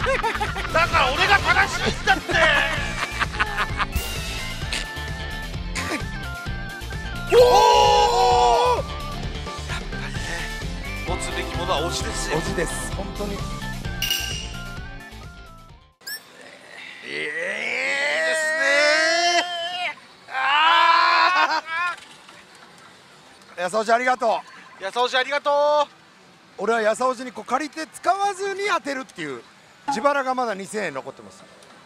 だから俺が正しいんだって。おお、やっぱりね、持つべきものはオチですよ。 オチです、本当に。 いいですね。ああ、 やさおじありがとう。 やさおじありがとう。 俺はやさおじにこう借りて使わずに当てるっていう自腹がまだ2000円残ってます。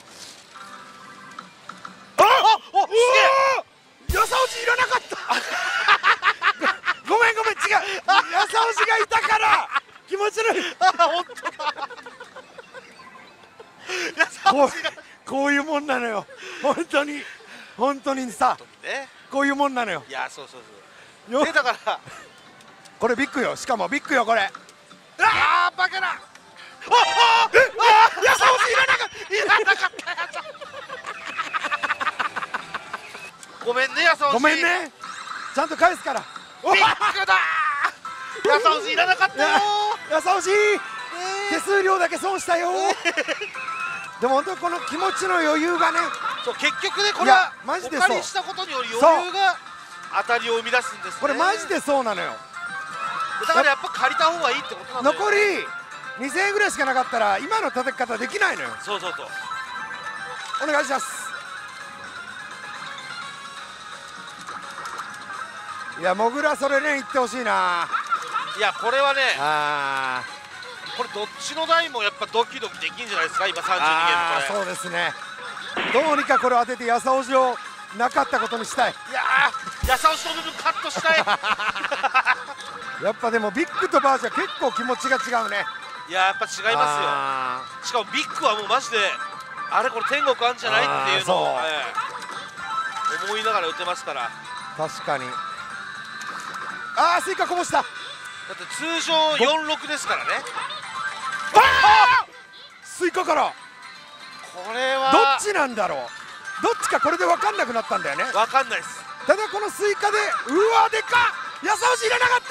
ああ、お、すげえ。やさおじいらなかったごめんごめん、違う、やさおじがいたから気持ち悪い。 あ、本当だ。やさおじがこういうもんなのよ、本当にさ、 ね、 こういうもんなのよ。 いや、そうそうそう。でだからこれビッグよ、しかもビッグよこれ。 ああ、バカな。ああ、やさおじいらなかった、いらなかったやつ。ごめんね、やさおじ。 ごめんね、ちゃんと返すから。 ビッグだ。やさおじいらなかったよ。 やさおじ、手数料だけ損したよ。でも本当にこの気持ちの余裕がね、 そう、結局ね、これはマジでお借りしたことによる余裕が当たりを生み出すんですね。 これマジでそうなのよ。 だからやっぱ借りた方がいいってことなんだよ。 残り2000円ぐらいしかなかったら今の叩き方できないのよ。 そうそうそう。 お願いします。いや、もぐらそれね、言ってほしいな。 いや、これはね、 これどっちの台もやっぱドキドキできんじゃないですか、今32ゲーム。これそうですね、どうにかこれを当ててやさおじをなかったことにしたい。 いやー、やさおじの部分カットしたい。 やっぱでもビッグとバージは結構気持ちが違うね。 いや、やっぱ違いますよ。しかもビッグはもうマジであれこれ天国あんじゃないっていうのを、思いながら打てますから。 確かに。スイカこぼした。 だって通常46ですからね。 スイカからこれはどっちなんだろう。どっちかこれで分かんなくなったんだよね。 分かんないです。 ただこのスイカで、うわでかっ、やさおじいらなかった。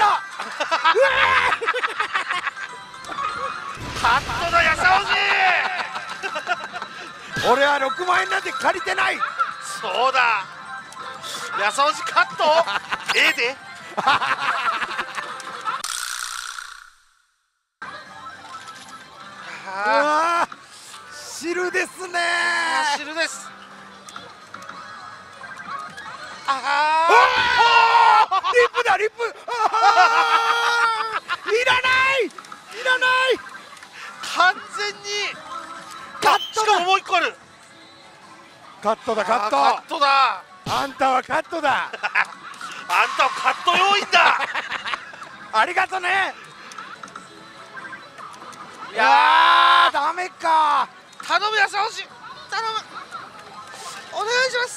カットだ、やさおじ。 俺は6万円なんて借りてない。 そうだ、やさおじカット。ええで。 汁ですね。 汁です。 リップだ、リップ。いらないいらない。 完全にカットだ。 しかももう一個ある。 カットだ、カット。 カットだ。 あんたはカットだ。 あんたはカット要員だ。 ありがとね。 いやー、 ダメか。 頼む、やさおじ頼む、お願いします。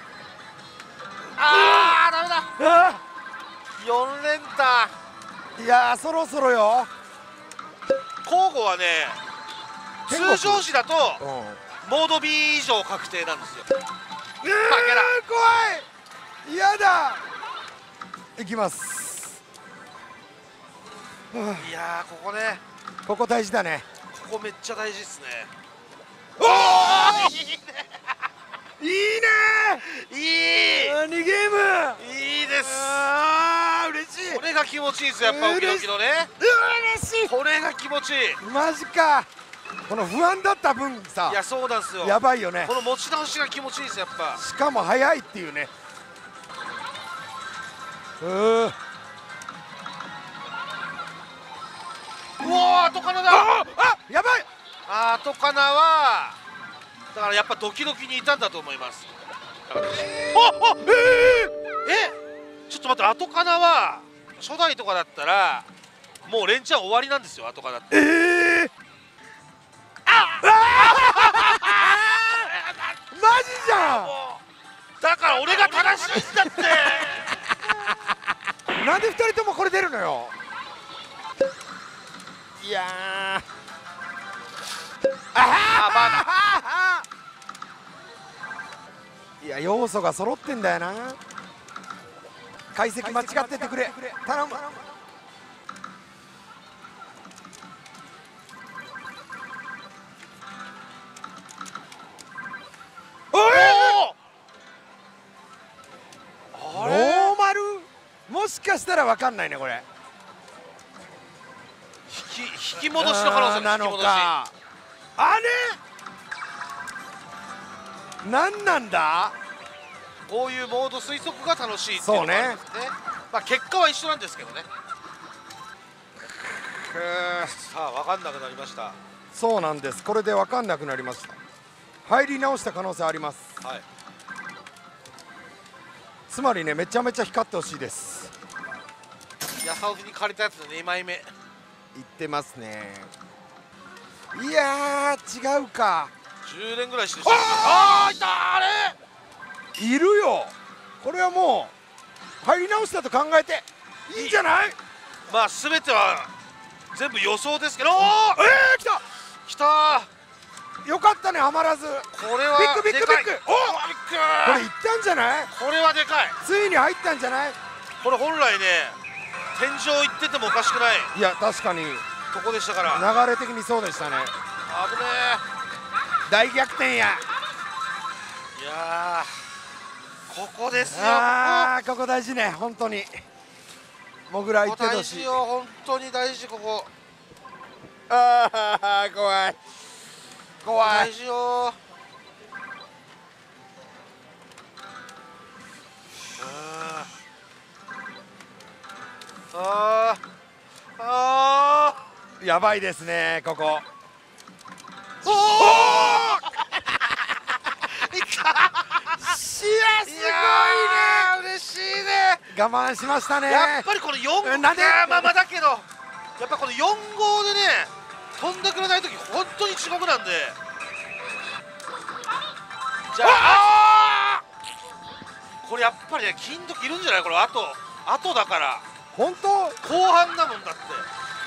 ダメだ。4連打。 いやー、そろそろよ。 交互はね、通常時だとモード B 以上確定なんですよ。 怖い。やだ。いきます。 いやー、ここね、 ここ大事だね。 ここめっちゃ大事ですね。 おお、いいね。いいね。 いい 2ゲームいいです。 嬉しい。 これが気持ちいいですよ、やっぱ沖縄のね。 嬉しい。 これが気持ちいい。 マジか。この不安だった分さ、 いや、そうなんですよ。 やばいよね。 この持ち直しが気持ちいいです、やっぱ。 しかも早いっていうね。 うわー、後かなだ。 やばい。 後かなはだからやっぱドキドキにいたんだと思います。ちょっと待って、後かなは初代とかだったらもう連チャン終わりなんですよ、後かなって。 マジじゃん。 だから俺が正しいんだって。 なんで2人ともこれ出るのよ。いやいや、要素が揃ってんだよな。解析間違っててくれ、頼む。 かしたら分かんないねこれ。 引き戻しの可能性もなのか。あれ何なんだ。 こういうモード推測が楽しいっていうのがあるんですね。まあ結果は一緒なんですけどね。さあ分かんなくなりました。 そうなんです。これで分かんなくなりました。入り直した可能性あります。 はい。 つまりね、めちゃめちゃ光ってほしいです。 ヤサオジに借りたやつの2枚目いってますね。いやー違うか。 10連ぐらいしてる。 あいたあれいるよ。これはもう入り直したと考えていいんじゃない。 まあ全ては全部予想ですけど。おお来た来たよかったね、はまらず。 これはビッグビッグビッグ。おビッグこれいったんじゃない。 これはでかい。 ついに入ったんじゃない。 これ本来ね天井行っててもおかしくない。 いや確かにとこでしたから流れ的にそうでしたね。 危ね大逆転や。 え。いやーここですよ。 ここ大事ね、本当に。もぐら行ってほしい。 大事よ、本当に大事。ここ怖い怖い。 大事よ。 やばいですねここ。 おおいったしやすごいね。 嬉しいね。 我慢しましたね。 やっぱりこの4 なんでまあだけどやっぱこの4号でね飛んでくれない時本当に地獄なんで。じゃあこれやっぱりね金時いるんじゃないこれ。あとだから本当後半だもんだって。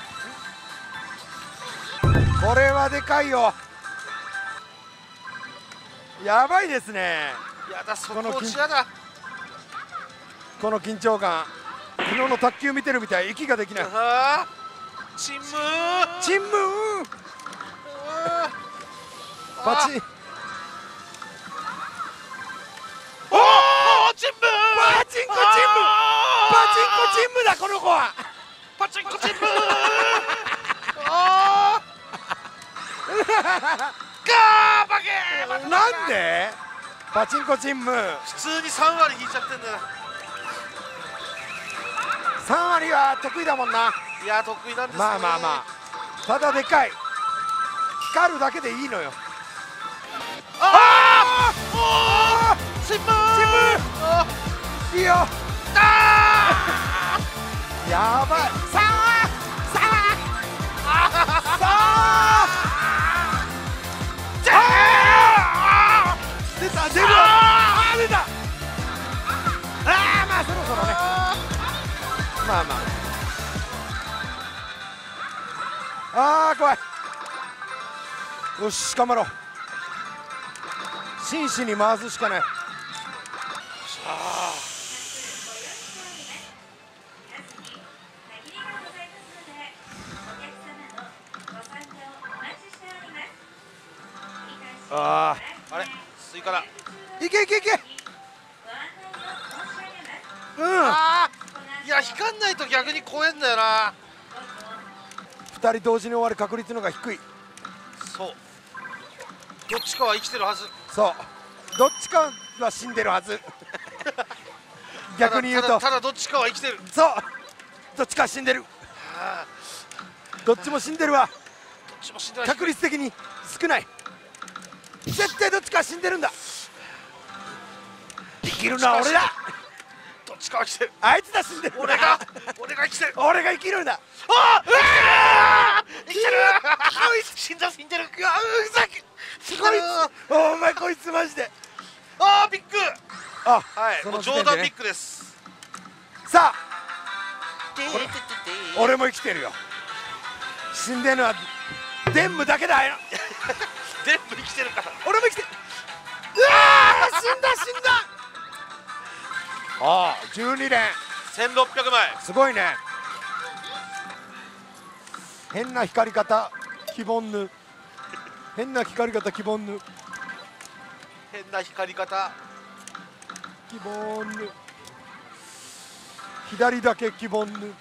これはでかいよ。やばいですね。 やだそこ落ちやだ。 この緊張感。昨日の卓球見てるみたい。息ができない。 チンムーチンムーバチン。 おおチンムーパチンコチンムパチンコチンムだこの子は。 パチンコチンムーガーバケー。 なんでパチンコチンム。 普通に3割引いちゃってんだよ。 3割は得意だもんな。 いや得意なんですね。 まあただでかい。光るだけでいいのよ。 チンムいいよ。やばい。さあ出た出る。出た。まあそろそろね。まあ怖い。よし頑張ろう。真摯に回すしかない。 あれスイカだ。 いけいけいけ。 いや光んないと逆に怖えんだよな。 2人同時に終わる確率のが低い。 そうどっちかは生きてるはず。 そうどっちかは死んでるはず。逆に言うとただどっちかは生きてる。 そうどっちかは死んでる。どっちも死んでるわ。確率的に少ない。絶対どっちかは死んでるんだ。生きるのは俺だ。 どっちかは生きてる。 あいつだ死んでる。 俺が生きてる。 俺が生きるんだ。 生きてる。死んでる。 お前こいつマジで。 ビッグ。もう冗談ビッグです。 さあ俺も生きてるよ。死んでるのはデンムだけだよ。 全部生きてるから。 俺も生きてる。死んだ12連 1600枚すごいね。変な光り方希望ぬ。変な光り方希望ぬ。 変な光り方希望ぬ。 左だけ希望ぬ。 変な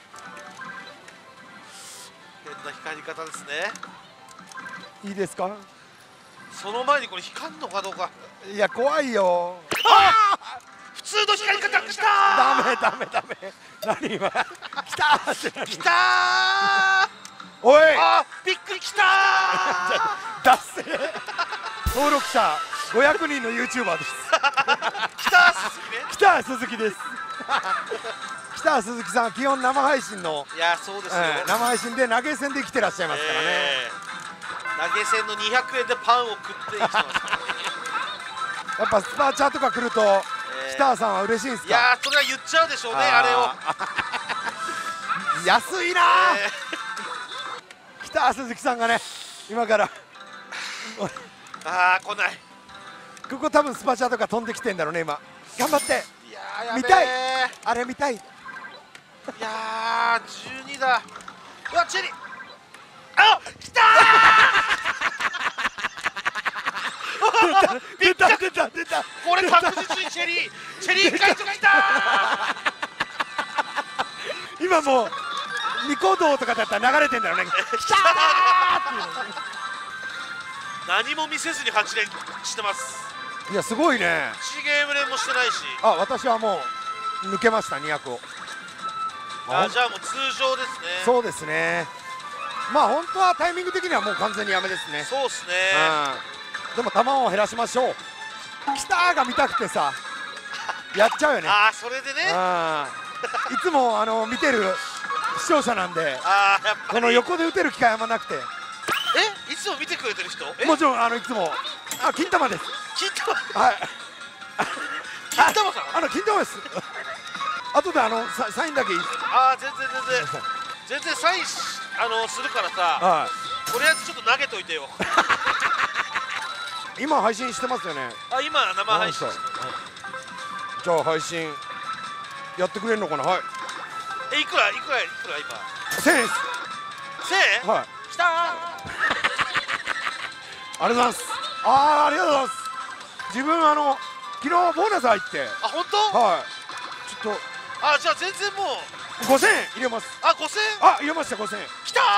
光り方ですね。 いいですか。 その前にこれ光んのかどうか。 いや怖いよ。 普通の光り方きたダメダメダメ。何今。来たーって何。 きたー。 おい。 びっくりきたー。 脱線。登録者500人の YouTuber です。 きたー鈴木ね。 北鈴木です。北鈴木さんは基本生配信の、 いやそうですよ、 生配信で投げ銭で来てらっしゃいますからね。 投げ銭の200円でパンを食って生きてますからね。 やっぱスパチャとか来ると、北さんは嬉しいんですか。 いやそれは言っちゃうでしょうね、あれを。 安いな北鈴木さんがね、今から来ない。 ここ多分スパチャとか飛んできてんだろうね今。頑張って。 いや見たい。あれ見たい。いや12だ。うわチェリー。来たー。 出た出た出た。 これ確実にチェリー会長来たー。今もうニコ動とかだったら流れてんだろうね。来たーっていう。 何も見せずに8連してます。 いやすごいね。 1ゲーム連もしてないし。 私はもう抜けました200を。 じゃあもう通常ですね。 そうですね。まあ本当はタイミング的にはもう完全にやめですね。 そうですね。 でも球を減らしましょう。来たーが見たくてさやっちゃうよね。 それでね。 いつも見てる視聴者なんで、 やっぱりこの横で打てる機会あんまなくて。 いつも見てくれてる人？ もちろんいつも金玉です。 金玉。 はい。 金玉さん。 金玉です。後でサインだけいいです。 全然サインするからさ。とりあえずちょっと投げといてよ。 今配信してますよね。 今生配信。 じゃあ配信やってくれるのかな。はい。 いくら今。 1000円です。 1000円？ はい。 きたー。 ありがとうございます。ありがとうございます。自分昨日ボーナス入って。 本当？ はい。ちょっと。 じゃあ全然もう。 5000円入れます。 5000円？ 入れました5000円。 きた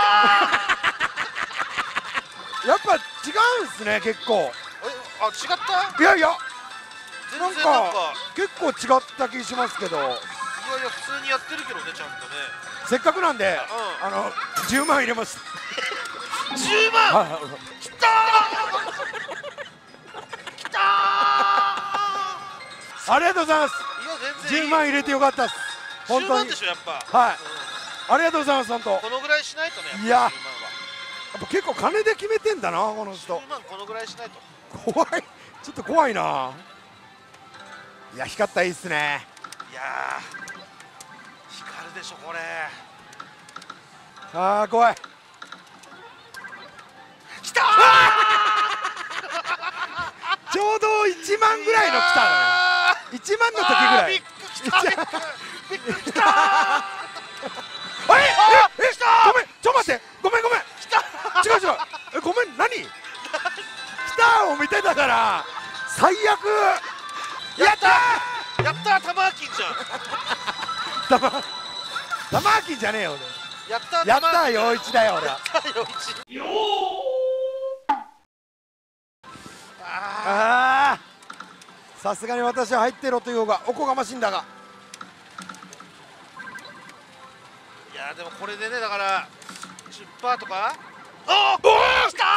ー。やっぱ違うんですね結構。 違った？ いやいや。 全然結構違った気しますけど。いやいや普通にやってるけどねちゃんとね。 せっかくなんで10万入れました。 10万。きたー。きたー。 ありがとうございます。10万入れてよかったです。本当に。10万でしょやっぱ。 はい。ありがとうございます本当。 このぐらいしないとね。 いや。やっぱ結構金で決めてんだなこの人。 10万このぐらいしないと。 怖い。ちょっと怖いな。いや光ったいいっすね。 いや光るでしょこれ。 怖い。 きたー。ちょうど1万ぐらいの来たのね。1万の時ぐらい。 ビッグきたー。 ごめんちょ待ってごめん違うごめん何来たを見てたから最悪。やったー。玉金じゃん。 玉金じゃねえよ。 やったー陽一だよ俺は。さすがに私は入ってろという方がおこがましいんだが。 いやでもこれでねだから 10% とか。きた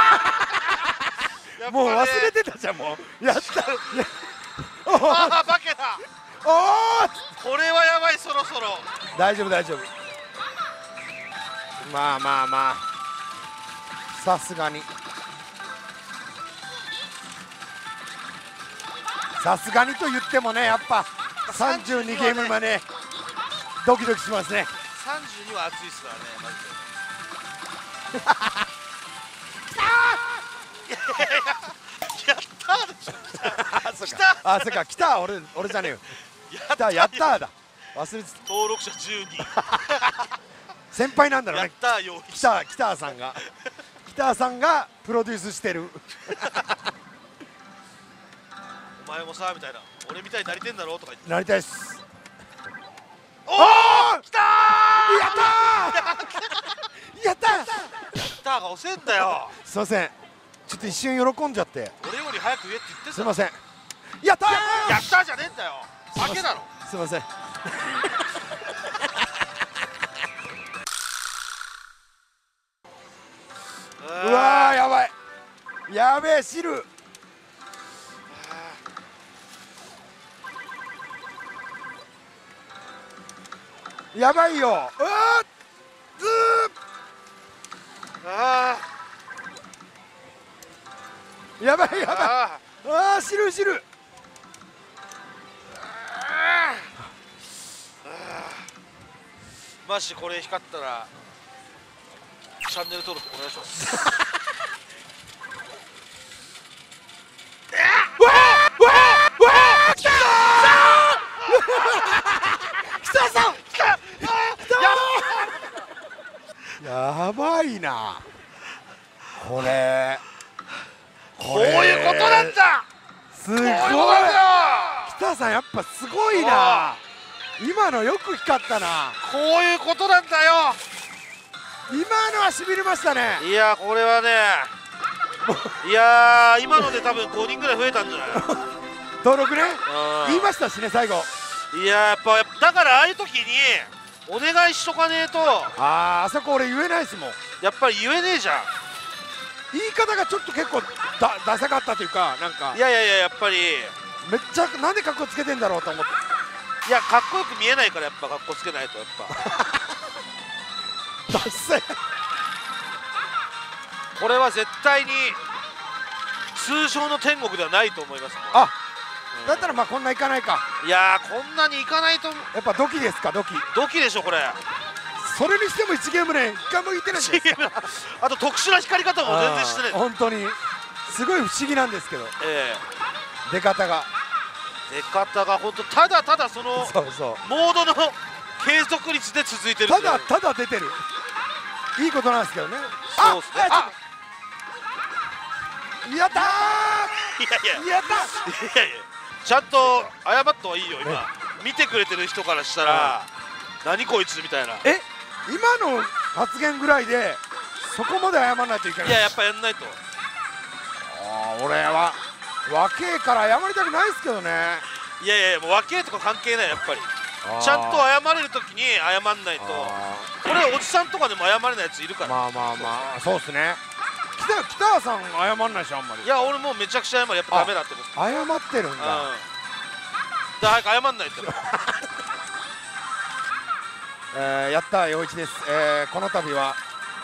ー。 もう忘れてたじゃんもう。やった。 バケだ。これはやばいそろそろ。 大丈夫まあさすがにと言ってもねやっぱ32ゲームまでドキドキしますね。 32は熱いですからねマジで。やったーでしょ。 そっか来た俺じゃねえよ。やったーだ忘れてた。 登録者10人。 先輩なんだろうね。北さんがプロデュースしてる。 お前もさみたいな俺みたいになりてんだろうとか言って。 なりたいっす。 やったスターが遅いんだよ。 すいません、ちょっと一瞬喜んじゃって俺より早く言えって言ってた。 すいません。やったやったじゃねえんだよ。負けだろ。 すいません。うわー、やばい、やべえ、汁やばいよ。うわー、 あやばいやばい。 ああー、汁マジこれ光ったらチャンネル登録お願いします。 来たさんやばいなこれ。 こういうことなんだ。 すごい。 こういうことなんだよ。 北さんやっぱすごいな。今のよく光ったな。 こういうことなんだよ。 今のはしびれましたね。 いやこれはね、いや今ので多分5人ぐらい増えたんじゃない。 登録ね、 うん言いましたしね最後。 いややっぱだからああいう時にお願いしとかねえとあそこ俺言えないですもん。 やっぱり言えねえじゃん。 言い方がちょっと結構ダサかったというか、なんかいややっぱりめっちゃなんで格好つけてんだろうと思って。 いやかっこよく見えないからやっぱ格好つけないとやっぱダッセー。 これは絶対に通常の天国ではないと思いますもん。 あ、だったらまあこんないかないか。 いやこんなにいかないと。 やっぱドキですか、ドキ。 ドキでしょこれ。 それにしても1ゲームね、1回も言ってないじゃないですか。 あと特殊な光り方も全然してない。 本当にすごい不思議なんですけど、出方が出方が本当ただただそのそうそモードの継続率で続いてる。 ただただ出てる。いいことなんですけどね。 そうですね。 やったー。やったいやちゃんと謝った方がいいよ今。見てくれてる人からしたら何こいつみたいな。 今の発言ぐらいでそこまで謝らないといけない。 いややっぱやんないと。 俺は若えから謝りたくないですけどね。 いやもう若えとか関係ないやっぱり。ちゃんと謝れるときに謝んないと。これおじさんとかでも謝れないやついるから。 まあそうっすね。北川さん謝んないしあんまり。 いや俺もうめちゃくちゃ謝る。やっぱダメだってこと。 謝ってるんだ。 だ早く謝んないと。 やった陽一です。この度は、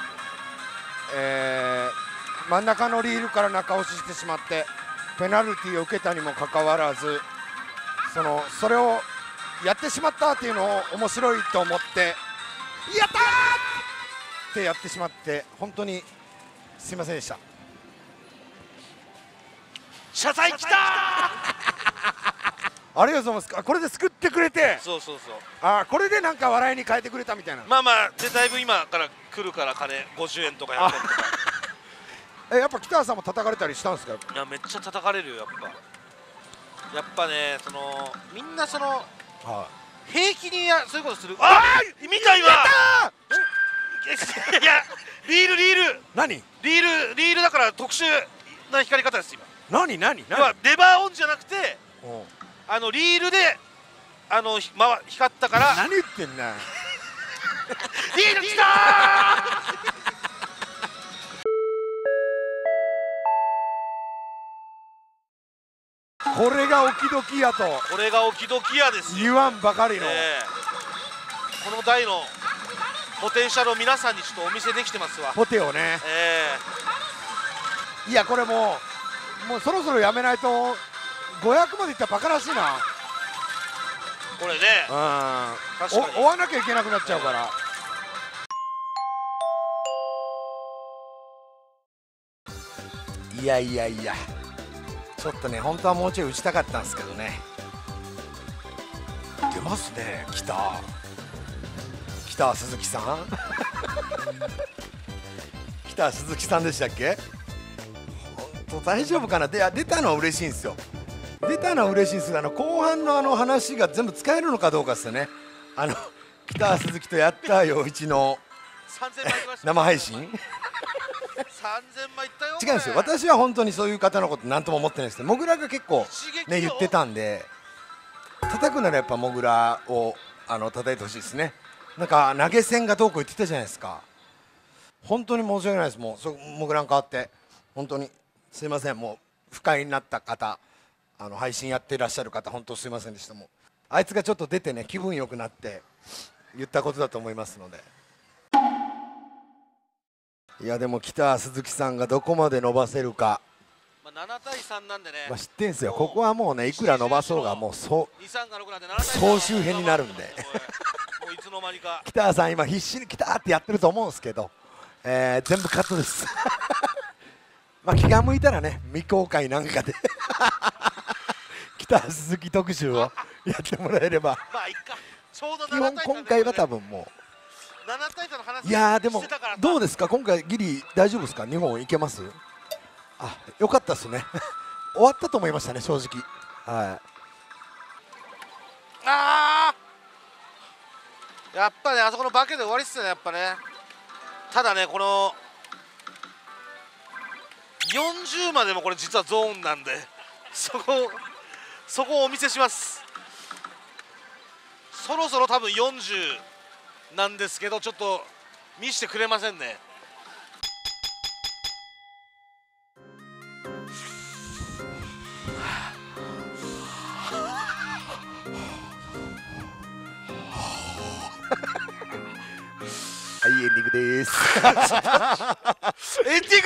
真ん中のリールから中押ししてしまってペナルティーを受けたにもかかわらず、それをやってしまったっていうのを面白いと思ってやったーってやってしまって本当にすいませんでした。 謝罪きたー。 ありがとうございます。これで救ってくれて、 そうこれでなんか笑いに変えてくれたみたいな。 まあでだいぶ今から来るから金50円とか100円とか。 やっぱ北川さんも叩かれたりしたんですか。 いやめっちゃ叩かれるよやっぱね。みんな平気にそういうことする。見た今。いやリール何リールだから特殊な光り方です今。 何要はレバーオンじゃなくてリールで光ったから。 何言ってんだ。 リールきたー。これがオキドキやと。 これがオキドキやですよ。 言わんばかりの。 この台のポテンシャルを皆さんにちょっとお見せできてますわ。 ポテをね。いやこれもうそろそろやめないと500までいったらバカらしいな。 これね。確かに追わなきゃいけなくなっちゃうから。いやちょっとね本当はもうちょい打ちたかったんですけどね。出ますね。北鈴木さん北鈴木さんでしたっけ。本当大丈夫かな。出たのは嬉しいんですよ。出たのは嬉しいんですが後半の話が全部使えるのかどうかですよね。 北は鈴木とやった陽一の 3000枚いきました。 生配信。 3000枚いったよ。 違うんですよ。私は本当にそういう方のこと何とも思ってないですけど、モグラが結構ね言ってたんで、叩くならやっぱモグラを叩いてほしいですね。なんか投げ銭がどうこう言ってたじゃないですか。本当に申し訳ないです。もうモグラに代わって本当にすいません。もう不快になった方、配信やっていらっしゃる方、本当すいませんでした。もうあいつがちょっと出てね気分良くなって言ったことだと思いますので。いやでも北鈴木さんがどこまで伸ばせるか、 まあ7対3なんでね、 知ってんすよ。ここはもうねいくら伸ばそうがもう総集編になるんでもういつの間にか北さん今必死に北ってやってると思うんですけど、全部カットですまあ気が向いたらね未公開なんかで北鈴木特集をやってもらえれば、 まあいっか。ちょうど基本今回は多分もう 7対3の話いやーでもどうですか今回ギリ大丈夫ですか。日本いけます。あ、よかったですね終わったと思いましたね正直。はい。 やっぱねあそこのバケで終わりっすよねやっぱね。ただねこの40までもこれ実はゾーンなんでそこをお見せします。そろそろ多分40なんですけどちょっと見せてくれませんね。 はい、エンディングですエンディングです。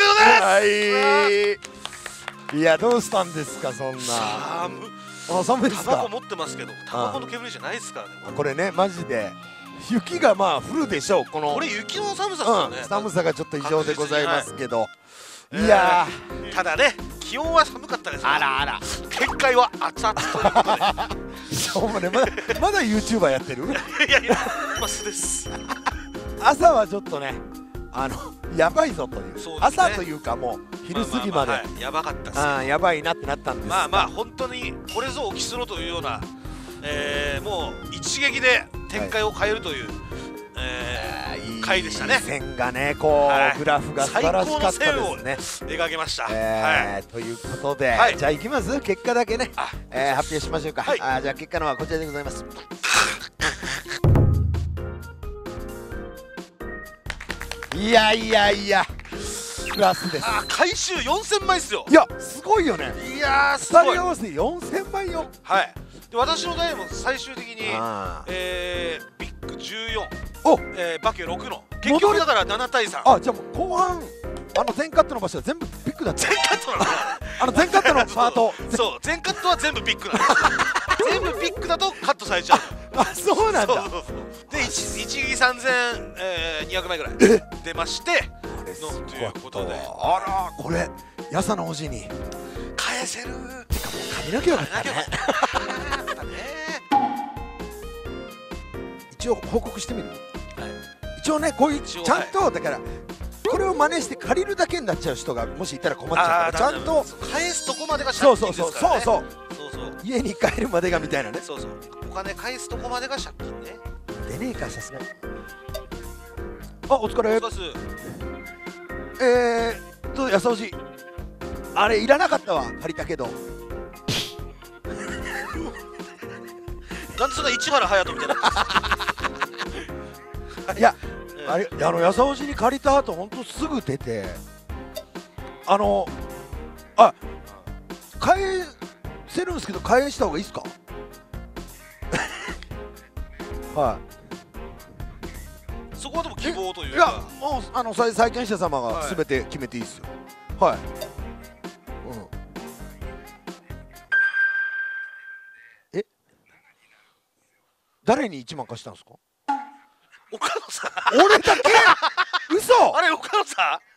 はい。いやどうしたんですかそんな。寒いですか。 タバコ持ってますけどタバコの煙じゃないですからね。 これねマジで雪がまあ降るでしょう。これ雪の寒さですよね。 寒さがちょっと異常でございますけど、いやただね気温は寒かったです。 あらあら展開は熱々ということでまだ YouTuber やってるいやマスです。 朝はちょっとねやばいぞという朝というかもう昼過ぎまでやばかったです。 やばいなってなったんですが、 まあ本当にこれぞオキスロというようなもう一撃で展開を変えるという回でしたね。 線がねこうグラフが素晴らしかったですね。 描けました。 ということでじゃあいきます結果だけね発表しましょうか。じゃあ結果のはこちらでございます。いやプラスです。 回収4000枚っすよ。 いやすごいよね。 いやすごい。 2人合わせて4000枚よ。 はい。で私の代も最終的にビッグ14、バケ6の結局だから7対3。 じゃあもう後半全カットの場所は全部ビッグだった。 全カットなの。 全カットのパート。 そう全カットは全部ビッグなの。全部ビッグだとカットされちゃう。 そうなんだ。 で一撃3200枚ぐらい出ましてのということで、 あらこれやさのおじに返せる。 てかもう髪の毛よかったね。一応報告してみる。一応ねこういうちゃんとだからこれを真似して借りるだけになっちゃう人がもしいたら困っちゃうからちゃんと返すとこまでが借金ですからね。 そう家に帰るまでがみたいなね。 お金返すとこまでが借金ね。 出ねえかさすがに。お疲れ。やさおじあれいらなかったわ借りたけど。 なんでそんな市原隼人みたいな。 いややさおじに借りた後ほんとすぐ出て返せるんですけど返した方がいいですか。 そこはでも希望というか。 いやもう債権者様が全て決めていいですよ。誰に1万貸したんですか。 岡野さん。 俺だけ嘘。 あれ岡野さん。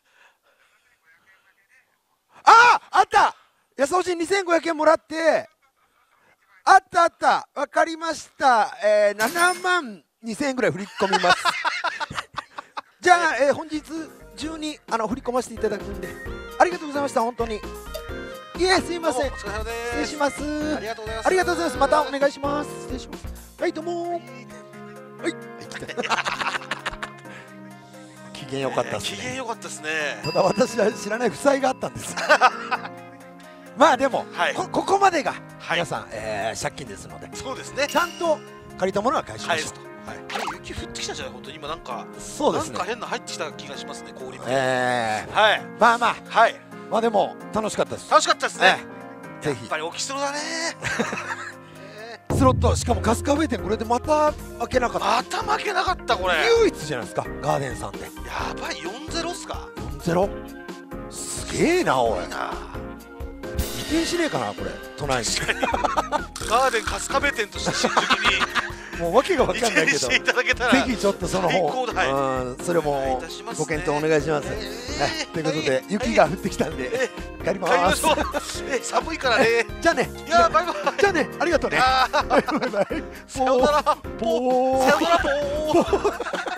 あったやさおじ2500円もらってあった分かりました。7万2000円ぐらい振り込みますじゃあ、本日中に振り込ませていただくんでありがとうございました本当に。すいません失礼します。ありがとうございます。またお願いします。失礼します。はいどうも。 はい来た機嫌良かったですね。 機嫌良かったですね。 ただ私は知らない負債があったんですまあでも、 はいここまでがはい皆さん、借金ですのでそうですね。 ちゃんと借りたものは返しましょう。 返すと。あれ雪降ってきたじゃない本当に今なんかそうですねなんか。変な入ってきた気がしますね氷も。 はい。 はいまあまあはいまあでも楽しかったです。 楽しかったですね。 ぜひやっぱり起きそうだね。 スロットしかも春日部店これでまた負けなかった。 また負けなかったこれ。や唯一じゃないですかガーデンさんでばい4-0っすか。 4-0すげえなおい。 いいな。 移転しねえかなこれ都内にガーデン春日部店として新宿にもうわけがわ移かんないけど転していただけたらぜひちょっとその最方高だはいうんそれお願いもいたしますねご検討お願いします。はいということで雪が降ってきたんで帰ります帰りましょう。寒いからね。 じゃあねいやバイバイ。 じゃあねありがとうねあーバイバイさよなら。 ポーさよなら。ポー。